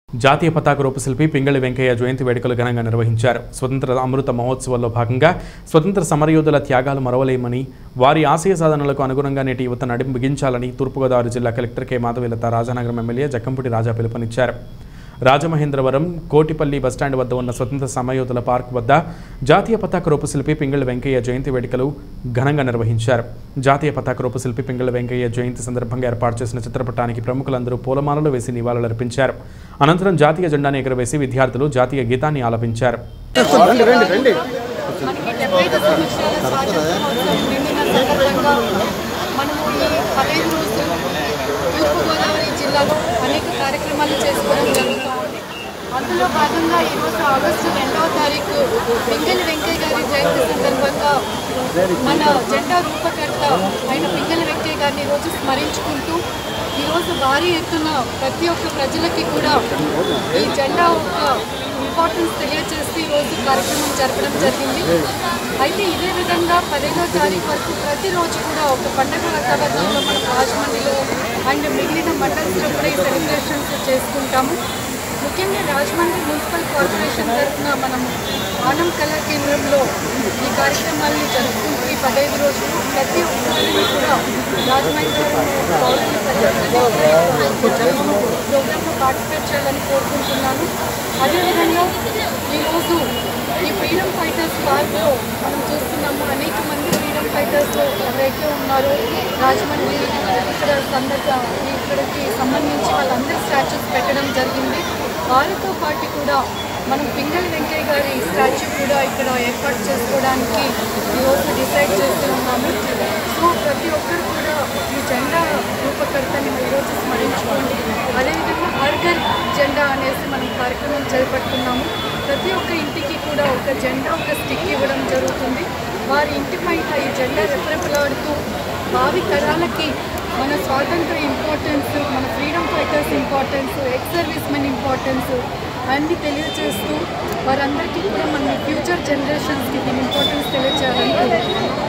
జాతీయ పతాక రూపశిల్పి పింగళి వెంకయ్య జయంతి వేడుకలు ఘనంగా నిర్వహించారు. స్వతంత్ర అమృత మహోత్సవంలో భాగంగా స్వతంత్ర సమరయోధుల త్యాగాలు మరవలేమని, వారి ఆశయ సాధనలకు అనుగుణంగా నేటి యువత నడుం బిగించాలని తూర్పుగోదావరి జిల్లా collector K Madhavilatha Rajanagaram MLA Jakkampudi Raja పిలుపునిచ్చారు. రాజమహేంద్రవరం కోటిపల్లి బస్టాండ్ వద్ద ఉన్న స్వతంత్ర సమరయోధుల పార్క్ వద్ద జాతీయ పతాక రూపశిల్పి పింగళి వెంకయ్య జయంతి వేడుకలు ఘనంగా నిర్వహించారు. జాతీయ పతాక రూపశిల్పి పింగళి వెంకయ్య జయంతి సందర్భంగా ఏర్పాటు చేసిన చిత్రపటానికి ప్రముఖులందరూ పూలమాలలు వేసి నివాళులర్పించారు. అనంతరం జాతీయ జెండాను ఎగురవేసి విద్యార్థులు జాతీయ గీతాన్ని ఆలపించారు. అనేక కార్యక్రమాలు చేసుకోవడం జరుగుతూ ఉంది. అందులో భాగంగా ఈరోజు ఆగస్టు 2వ తారీఖు పింగళి వెంకయ్య గారి జయంతి సందర్భంగా మన జెండా రూపకర్త అయిన పింగళి వెంకయ్య గారిని ఈరోజు స్మరించుకుంటూ ఈరోజు భారీ ఎత్తున ప్రతి ఒక్క ప్రజలకి కూడా ఈ జెండా యొక్క ఇంపార్టెన్స్ తెలియజేస్తూ ఈరోజు కార్యక్రమం జరపడం జరిగింది. అయితే ఇదే విధంగా 15వ తారీఖు వరకు ప్రతిరోజు కూడా ఒక పండుగ వాతావరణంలో మన రాజమండ్రిలో అండ్ మిగిలిన మండల్స్లో కూడా ఈ సెలబ్రేషన్స్ చేసుకుంటాము. ముఖ్యంగా రాజమండ్రి మున్సిపల్ కార్పొరేషన్ తరఫున మనం ఆనం కళా కేంద్రంలో ఈ కార్యక్రమాన్ని జరుపుకుంటూ ఈ 15 రోజులు ప్రతి ఒక్కరిని కూడా రాజమండ్రి పౌరులు ప్రోగ్రాంలో పార్టిసిపేట్ చేయాలని కోరుకుంటున్నాను. అదేవిధంగా ఈరోజు ఈ ఫ్రీడమ్ ఫైటర్స్ పార్క్లో మనం చూస్తున్నాము, అనేక మంది ఫ్రీడమ్ ఫైటర్స్ ఎవరైతే ఉన్నారో రాజమండ్రి ఇక్కడికి సంబంధించి వాళ్ళందరి స్టాచ్యూస్ పెట్టడం జరిగింది. వారితో పాటు కూడా మనం పింగళి వెంకయ్య గారి స్టాచ్యూ కూడా ఇక్కడ ఏర్పాటు చేసుకోవడానికి ఈరోజు డిసైడ్ చేస్తూ ఉన్నాము. సో ప్రతి ఒక్కరు కూడా ఈ జెండా రూపకర్తని ఈరోజు స్మరించుకోండి. అదేవిధంగా హర్ ఘర్ జెండా అనేసి మనం కార్యక్రమం చేపడుతున్నాము. ప్రతి ఒక్క ఇంటికి కూడా ఒక జెండా, ఒక స్టిక్ ఇవ్వడం జరుగుతుంది. వారి ఇంటి పైన ఈ జెండా రెపరెపలాడుతూ భావి తరాలకి మన స్వాతంత్ర ఇంపార్టెన్స్, మన freedom fighters importance, ex servicemen importance అన్నీ తెలియజేస్తూ వారందరికీ కూడా మన ఫ్యూచర్ జనరేషన్స్కి దీని ఇంపార్టెన్స్ తెలియజేయాలని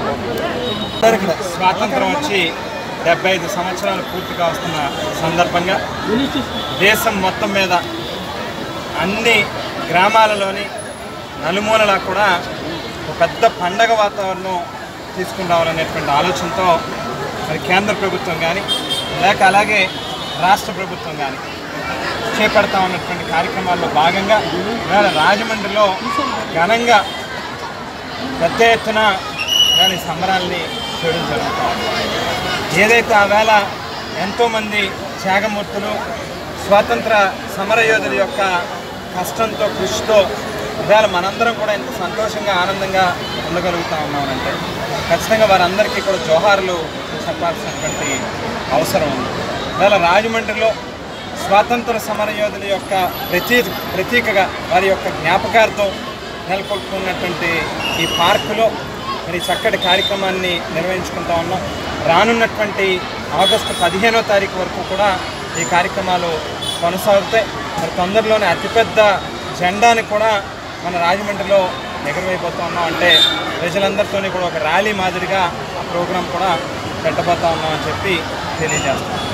స్వాతంత్రం వచ్చి 75 సంవత్సరాలు పూర్తిగా వస్తున్న సందర్భంగా దేశం మొత్తం మీద అన్ని గ్రామాలలోని నలుమూలలా కూడా ఒక పెద్ద పండగ వాతావరణం తీసుకుని రావాలనేటువంటి ఆలోచనతో మరి కేంద్ర ప్రభుత్వం కానీ లేక అలాగే రాష్ట్ర ప్రభుత్వం కానీ చేపడతా ఉన్నటువంటి కార్యక్రమాల్లో భాగంగా ఇవాళ రాజమండ్రిలో ఘనంగా పెద్ద ఎత్తున ఇవాళ ఈ సంబరాల్ని చేయడం జరుగుతుంది. ఏదైతే ఆవేళ ఎంతోమంది త్యాగమూర్తులు స్వాతంత్ర సమరయోధుల యొక్క కష్టంతో, కృషితో ఇవాళ మనందరం కూడా ఇంత సంతోషంగా, ఆనందంగా ఉండగలుగుతూ ఉన్నామంటే ఖచ్చితంగా వారందరికీ కూడా జోహార్లు చెప్పాల్సినటువంటి అవసరం ఉంది. ఇవాళ రాజమండ్రిలో స్వాతంత్ర సమరయోధుల యొక్క ప్రతీకగా వారి యొక్క జ్ఞాపకార్థం నెలకొల్పుకున్నటువంటి ఈ పార్కులో మరి చక్కటి కార్యక్రమాన్ని నిర్వహించుకుంటా ఉన్నాం. రానున్నటువంటి ఆగస్టు 15వ తారీఖు వరకు కూడా ఈ కార్యక్రమాలు కొనసాగుతాయి. మరి తొందరలోనే అతిపెద్ద జెండాని కూడా మన రాజమండ్రిలో ఎగరవైపోతూ ఉన్నాం. అంటే ప్రజలందరితోని కూడా ఒక ర్యాలీ మాదిరిగా ఆ ప్రోగ్రాం కూడా పెట్టబోతా ఉన్నామని చెప్పి తెలియజేస్తాం.